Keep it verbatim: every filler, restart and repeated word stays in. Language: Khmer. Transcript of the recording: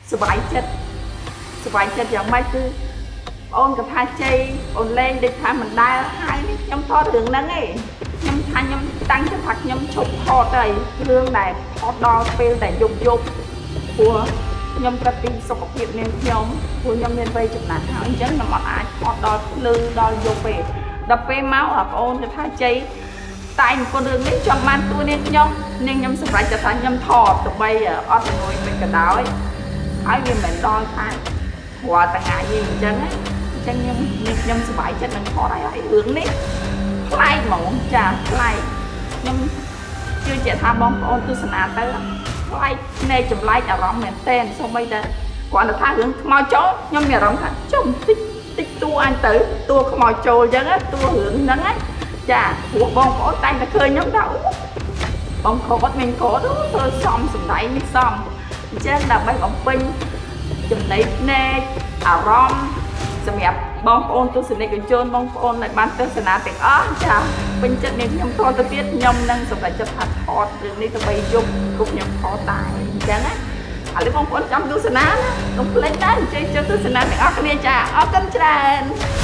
สบายចិត្តสบายចិត្តយ៉ាងម៉េចគឺអូនក៏ថាជ័យអូនលេងដូចថាមិនដែលហើយខ្ញុំថតរឿងហ្នឹងឯងខ្ញុំថាខ្ញុំតាំងចិត្តថាខ្ញុំឈប់ថតទៅរឿងដែលថតដល់ពេលដែលយប់យប់ព្រោះខ្ញុំប្រតិសុខភាពនាងខ្ញុំព្រោះខ្ញុំមានវ័យចំណាស់ហើយអញ្ចឹងខ្ញុំអត់អាចថតដល់ភ្លឺដល់យប់ទេដល់ពេលមកបងអូនទៅថាជ័យតែអង្គរឿងនេះចង់បានទួនាងខ្ញុំនាងខ្ញុំសម្រេចថាខ្ញុំថតទៅបីអត់ជំនួយមិនក៏ដោយហើយវាមិនដល់ថារាល់ថ្ងៃនេះអញ្ចឹងអញ្ចឹងខ្ញុំនាងខ្ញុំសប្បាយចិត្តនឹងថតហើយរឿងនេះប្លែកហ្មងចាប្លែកខ្ញុំជឿជាក់ថាបងប្អូនទស្សនាទៅប្លែកនៃចម្លែកអារម្មណ៍មែនទែនសូម្បីតែគាត់ទៅថារឿងខ្មោចចូលខ្ញុំមានអារម្មណ៍ថាចុះតិចតិចតួអញទៅតួខ្មោចចូលអញ្ចឹងតួរឿងហ្នឹងណាចាព្រោះបងប្អូនតែងតែឃើញខ្ញុំថាបងប្អូនអត់មានក្រទៅធ្វើសំសម្ដែងនេះសំអញ្ចឹងដើម្បីបំពេញចំណៃភ្នែកអារម្មណ៍សម្រាប់បងប្អូនទស្សនិកជនបងប្អូនដែលបានទស្សនាទាំងអស់ចាពេញចិត្តនាងខ្ញុំថតទៅទៀតខ្ញុំនឹងសម្រេចចិត្តថាថតរឿងនេះទៅបីយប់គ្រប់ខ្ញុំថតតែអញ្ចឹងណាឥឡូវបងប្អូនចាំទស្សនាណាកុំភ្លេចដែរអញ្ជើញចូលទស្សនាទាំងអស់គ្នាចាអរគុណច្រើន